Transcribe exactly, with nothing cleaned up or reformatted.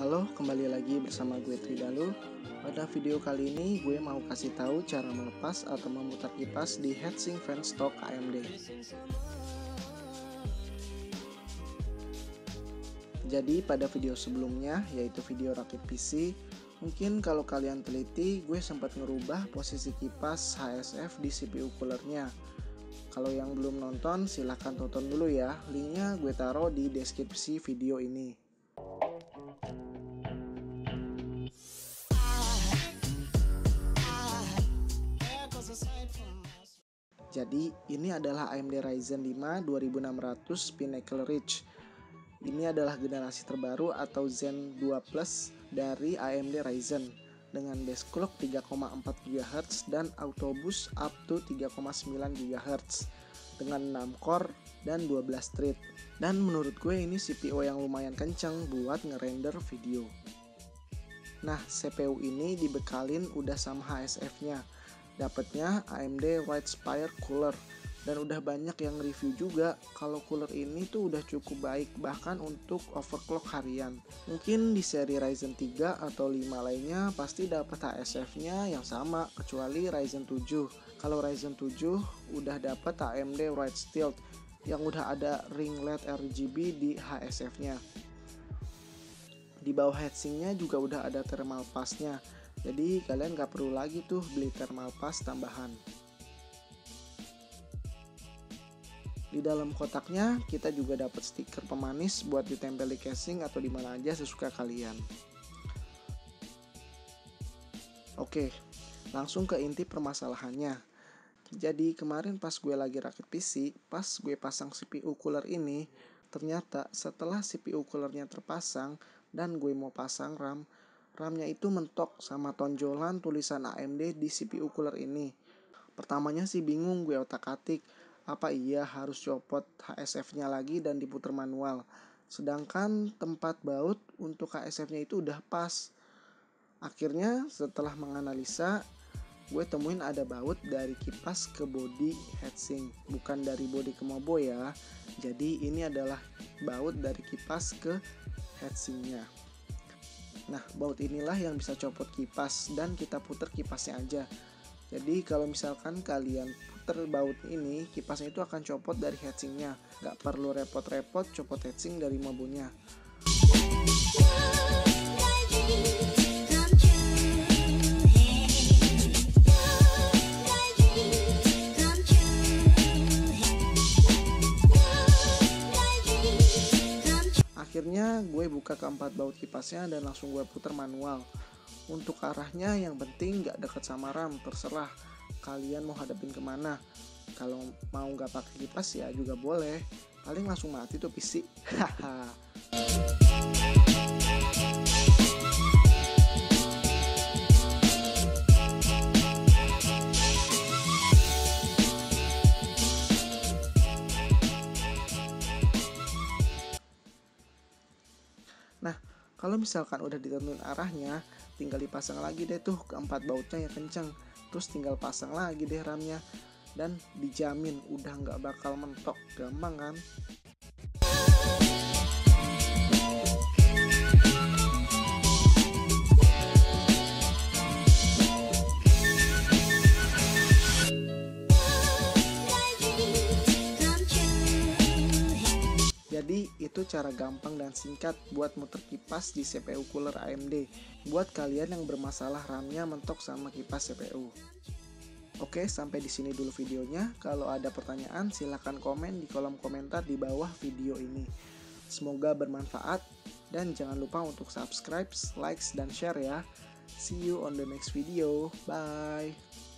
Halo, kembali lagi bersama gue Tridalu. Pada video kali ini gue mau kasih tahu cara melepas atau memutar kipas di heatsink fan stock A M D. Jadi pada video sebelumnya, yaitu video rakit P C, mungkin kalau kalian teliti, gue sempat ngerubah posisi kipas H S F di C P U coolernya. Kalau yang belum nonton, silahkan tonton dulu ya. Linknya gue taruh di deskripsi video ini. Jadi ini adalah A M D Ryzen lima dua ribu enam ratus Pinnacle Ridge. Ini adalah generasi terbaru atau Zen dua Plus dari A M D Ryzen dengan base clock tiga koma empat gigahertz dan auto boost up to tiga koma sembilan gigahertz dengan enam core dan dua belas thread. Dan menurut gue ini C P U yang lumayan kenceng buat ngerender video. Nah, C P U ini dibekalin udah sama H S F-nya. Dapatnya A M D Widespire Cooler, dan udah banyak yang review juga kalau cooler ini tuh udah cukup baik bahkan untuk overclock harian. Mungkin di seri Ryzen tiga atau lima lainnya pasti dapat H S F-nya yang sama kecuali Ryzen tujuh. Kalau Ryzen tujuh udah dapat A M D Wright Stealth yang udah ada ring L E D R G B di H S F-nya. Di bawah heatsinknya juga udah ada thermal pass-nya. Jadi kalian gak perlu lagi tuh beli thermal pass tambahan. Di dalam kotaknya kita juga dapat stiker pemanis buat ditempel di casing atau di mana aja sesuka kalian. Oke, langsung ke inti permasalahannya. Jadi kemarin pas gue lagi rakit P C, pas gue pasang C P U cooler ini, ternyata setelah C P U coolernya terpasang dan gue mau pasang RAM, RAM-nya itu mentok sama tonjolan tulisan A M D di C P U cooler ini. Pertamanya sih bingung gue otak-atik, apa iya harus copot H S F-nya lagi dan diputar manual. Sedangkan tempat baut untuk H S F-nya itu udah pas. Akhirnya setelah menganalisa, gue temuin ada baut dari kipas ke bodi heatsink, bukan dari bodi ke mobo ya. Jadi ini adalah baut dari kipas ke heatsinknya. Nah, baut inilah yang bisa copot kipas dan kita putar kipasnya aja. Jadi kalau misalkan kalian putar baut ini, kipasnya itu akan copot dari heatsinknya. Gak perlu repot-repot copot heatsink dari mobonya. Akhirnya gue buka keempat baut kipasnya dan langsung gue putar manual. Untuk arahnya yang penting gak deket sama RAM, terserah kalian mau hadapin kemana. Kalau mau gak pakai kipas ya juga boleh, paling langsung mati tuh P C. Haha. Nah, kalau misalkan udah ditentuin arahnya, tinggal dipasang lagi deh tuh keempat bautnya yang kenceng. Terus tinggal pasang lagi deh RAM-nya. Dan dijamin udah nggak bakal mentok. Gampang kan? Jadi itu cara gampang dan singkat buat muter kipas di C P U cooler A M D buat kalian yang bermasalah RAM-nya mentok sama kipas C P U. Oke, sampai di sini dulu videonya. Kalau ada pertanyaan silahkan komen di kolom komentar di bawah video ini. Semoga bermanfaat dan jangan lupa untuk subscribe, like, dan share ya. See you on the next video. Bye.